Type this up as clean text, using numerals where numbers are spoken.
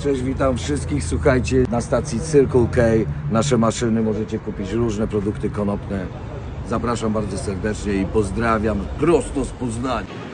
Cześć, witam wszystkich. Słuchajcie, na stacji Circle K nasze maszyny możecie kupić różne produkty konopne. Zapraszam bardzo serdecznie i pozdrawiam prosto z Poznania.